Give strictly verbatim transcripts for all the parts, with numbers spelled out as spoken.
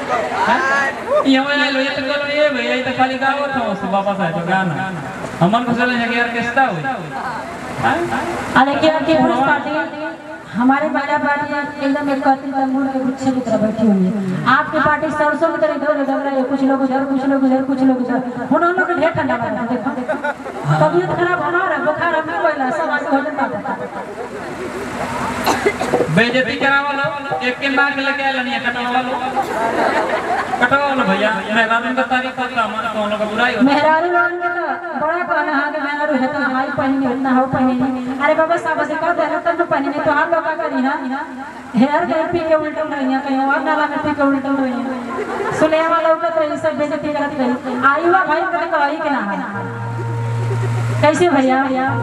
ये मैं लो ये तो कल ये भैया ये तो खाली गाओ था उस वापस आए तो गाना हमन को चले जाके ऑर्केस्ट्रा हुई अरे क्या कि पुरुष पार्टी हमारे महिला पार्टी एकदम एक कतिल तंबूर के गुच्छे की तरह बैठी हुई है। आपकी पार्टी सरसों की तरह इधर उधर रही है, कुछ लोग उधर कुछ लोग उधर कुछ लोग उधर। उन लोग ढेर ठंडा लगा देखो तबीयत खराब हमारा बुखार हमें कोई सब आगे हो जाता बेइज्जती करावा लो एक के मार के लेके आला नहीं कटवा लो कटवा लो भैया मेहरारू का तारीख का हमारा कौन लोग बुराई हो मेहरारू लोग का बड़ा कहना है कि मेहरारू है तो हमारी पहनी इतना हो पहनी अरे बाबा साहब से कह देना तब पहनी नहीं तो हम लोग का करी ना हेयर के पी के उल्टा नहीं है कहीं और नाला में पी के उल्टा नहीं है सुने वाला उठत रही सब बेइज्जती करत रही आयुवा भाई कभी कही के ना कैसे भैया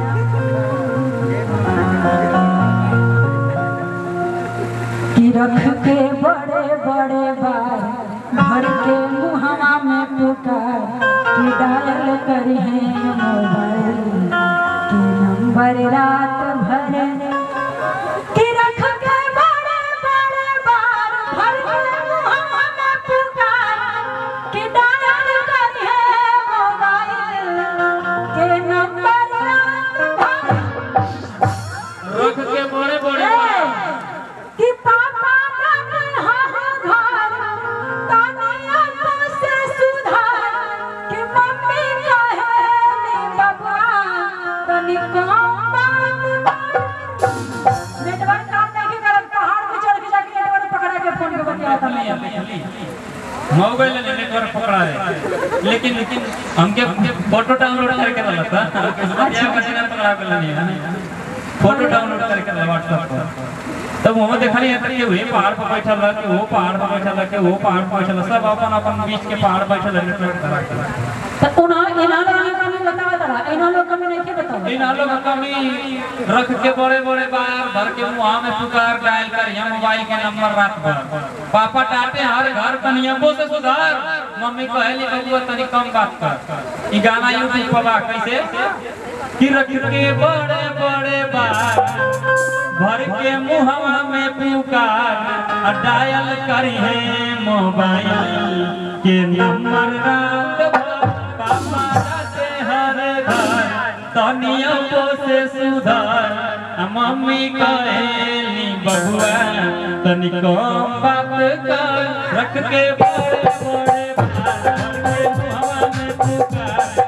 कि रख के बड़े बड़े बार भर के मुहवा में पुकार कि डायल करी है मोबाइल कि नंबर रात भर कि रख के बड़े बड़े बार भर के मुहवा में पुकार कि डायल करी है मोबाइल के नंबर रात भर रख के बड़े बड़े कि पापा का घर तानिया से सुधार कि मम्मी कहे नी बाबा तनी कम बात नेटवर्क काम नहीं करत पहाड़ पे चढ़ के जाके नेटवर्क पकड़ा के फोन पे बतियाता मैं मोबाइल में नेटवर्क पकड़ा है लेकिन लेकिन हमके फोटो डाउनलोड करके रहा था क्या बचना पकड़ा के नहीं है फोटो डाउनलोड करके व्हाट्सएप पर तब वो देखली है कि वो पहाड़ पर बैठल रह के वो पहाड़ पर बैठल रह के वो पहाड़ पर बैठल सब अपन अपन बीच के पहाड़ बैठल नेटवर्क करा तो उना इना लोग कमी बतावा तरा इना लोग कमी नहीं के बताओ इना लोग कमी रख के बड़े बड़े बार भर के मुंह में पुकार डायल कर या मोबाइल के नंबर रात भर पापा डांटे हर घर का नियमों से सुधार मम्मी कहली बबुआ तनी कम बात कर ई गाना यूट्यूब पर बा कैसे कि रख के बड़े बड़े बार भर के मुहवा में पुकार डायल करी है मोबाइल के नंबर रात भर पापा से हर घर तनियों से सुधार मम्मी कहेली बबुआ तनी कम बात कर रख के बड़े बड़े बार भर के मुहवा में पुकार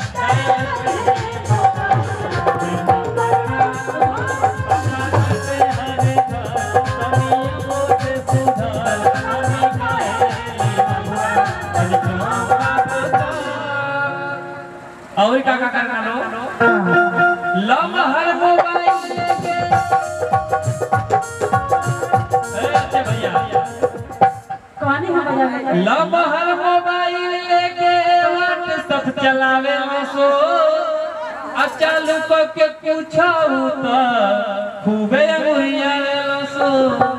और का का करना लो लम हर मोबाइल लेके ए भैया कहानी में बजा लम हर मोबाइल लेके व्हाट्सएप चलावे सो अचालू को के पूछाऊ त खूबे मुहिया सो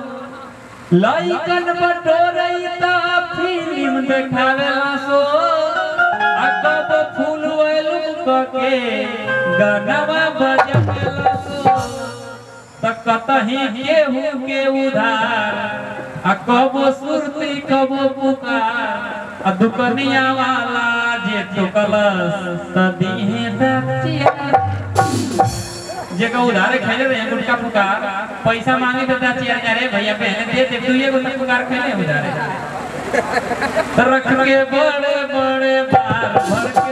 लाइकन बटोरई त फिल्म देखावे सो अकब फूल के गानवा बजला सो त कतही केहू के उधार आ कबो सुरती कबो पुकार आ दुकनिया वाला जे टोकलस सदीहे दचिया जेका उधारे खेले रहे गुटका पुकार पैसा मांगे तो दचिया अरे भैया पहले दे दे तू ये गुटका पुकार खेले उधारे रख के बड़े बड़े बार भर के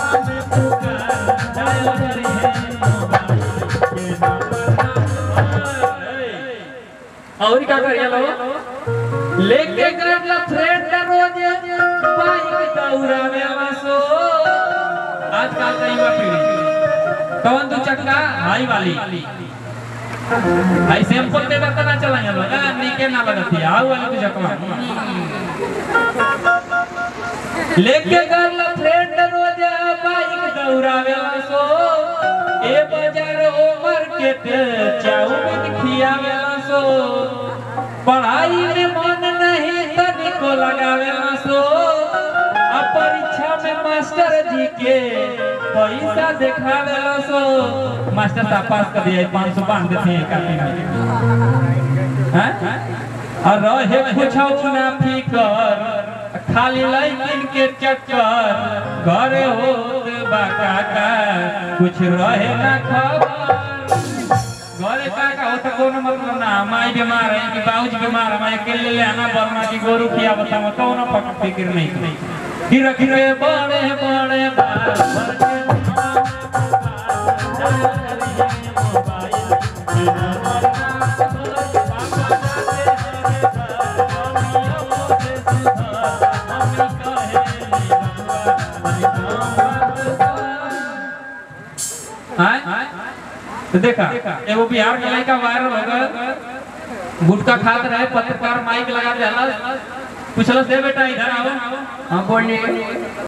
और क्या करिए लो लेके गया फ्रेंड रोज बाइक दौड़ावे वासो आजकल का युवा पीढ़ी कौन दो चक्का हाई वाली हाई सैंपल दे देता ना चलाएंगे लोग ना नीके ना लगती आओ वाली दो चक्का लेके गया फ्रेंड रोज बाइक दौड़ावे वासो ए बाजार ओ मार्केट चाउमीन खियावे सो पढ़ाई में मन नहीं तनिको लगावे सो आ परीक्षा में मास्टर जी के पैसा दिखावे सो मास्टर साहब पास कर दिया पाँच सौ बांध देते हैं कापी में हैं और रहे कुछ ना फिकर खाली लड़किन के चक्कर घरे होत बा काका कुछ रहे ना खबर घरे काका होता कोनो मतलब ना माई बीमार है कि बाबूजी बीमार है मैं अकेले ले आना बरना की गोरू खिया बता मत तो ना पक फिक्र नहीं गिर गिर बड़े बड़े बार भर के तो देखा एगो बिहार के लड़का वायरल हो गया गुटखा खात रहे पत्रकार माइक लगा दिया पूछल से बेटा इधर आओ हाँ बोलिए